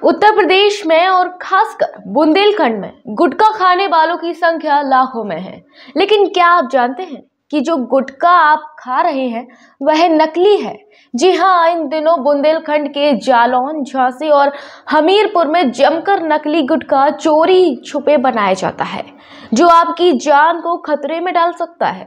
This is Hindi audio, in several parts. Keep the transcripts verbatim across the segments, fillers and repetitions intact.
उत्तर प्रदेश में और खासकर बुंदेलखंड में गुटखा खाने वालों की संख्या लाखों में है। लेकिन क्या आप जानते हैं कि जो गुटखा आप खा रहे हैं वह नकली है? जी हाँ, इन दिनों बुंदेलखंड के जालौन, झांसी और हमीरपुर में जमकर नकली गुटखा चोरी छुपे बनाया जाता है, जो आपकी जान को खतरे में डाल सकता है।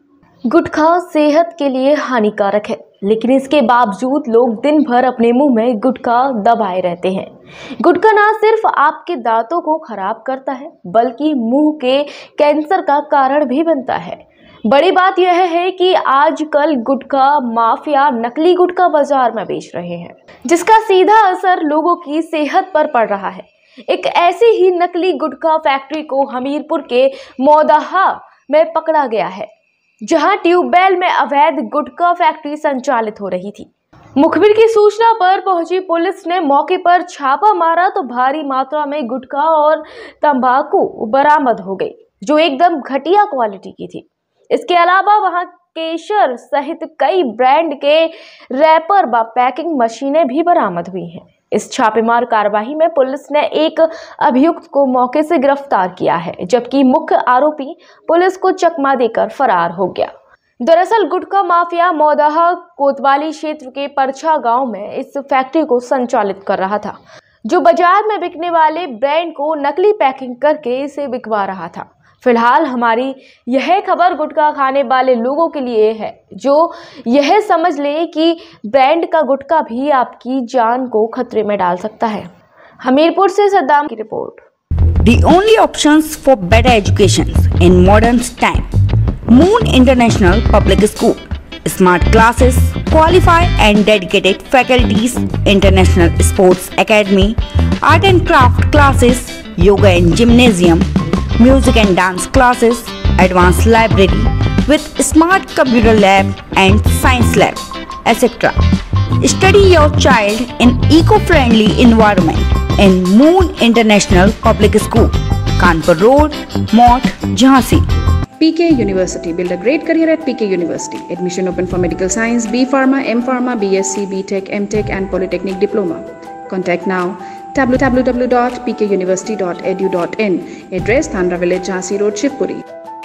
गुटखा सेहत के लिए हानिकारक है, लेकिन इसके बावजूद लोग दिन भर अपने मुंह में गुटखा दबाए रहते हैं। गुटखा न सिर्फ आपके दांतों को खराब करता है, बल्कि मुंह के कैंसर का कारण भी बनता है। बड़ी बात यह है कि आजकल गुटखा माफिया नकली गुटखा बाजार में बेच रहे हैं, जिसका सीधा असर लोगों की सेहत पर पड़ रहा है। एक ऐसी ही नकली गुटखा फैक्ट्री को हमीरपुर के मौदाहा में पकड़ा गया है, जहां ट्यूबवेल में अवैध गुटखा फैक्ट्री संचालित हो रही थी। मुखबिर की सूचना पर पहुंची पुलिस ने मौके पर छापा मारा तो भारी मात्रा में गुटखा और तंबाकू बरामद हो गई, जो एकदम घटिया क्वालिटी की थी। इसके अलावा वहां केशर सहित कई ब्रांड के रैपर व पैकिंग मशीनें भी बरामद हुई हैं। इस छापेमार कार्रवाई में पुलिस ने एक अभियुक्त को मौके से गिरफ्तार किया है, जबकि मुख्य आरोपी पुलिस को चकमा देकर फरार हो गया। दरअसल गुटखा माफिया मौदाहा कोतवाली क्षेत्र के परछा गांव में इस फैक्ट्री को संचालित कर रहा था, जो बाजार में बिकने वाले ब्रांड को नकली पैकिंग करके इसे बिकवा रहा था। फिलहाल हमारी यह खबर गुटखा खाने वाले लोगों के लिए है, जो यह समझ ले कि ब्रांड का गुटखा भी आपकी जान को खतरे में डाल सकता है। हमीरपुर से सद्दाम की रिपोर्ट। The only options for better education in modern time. Moon International Public School. Smart classes, qualified and dedicated faculties, international sports academy, art and craft classes, yoga and gymnasium, music and dance classes, advanced library with smart computer lab and science lab, et cetera. Study your child in eco-friendly environment in Moon International Public School, Kanpur Road, Mott, Jhansi. P K University. Build a great career at P K University. Admission open for medical science, B Pharma, M Pharma, B S c, B Tech, M Tech and Polytechnic Diploma. Contact now w w w dot p k university dot e d u dot in. Address Thandra Village, Jhansi Road, Shivpuri.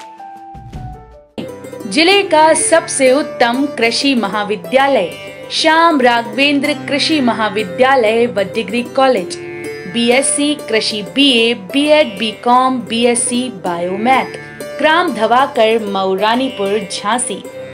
जिले का सबसे उत्तम कृषि महाविद्यालय श्याम राघवेंद्र कृषि महाविद्यालय व डिग्री कॉलेज, बीएससी कृषि, BA, BEd, BCom, BSc biomath, ग्राम धवाकर, मऊरानीपुर, झांसी।